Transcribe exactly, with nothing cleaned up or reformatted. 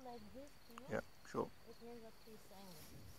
like this, you know, Yeah, sure. it means that he's saying it.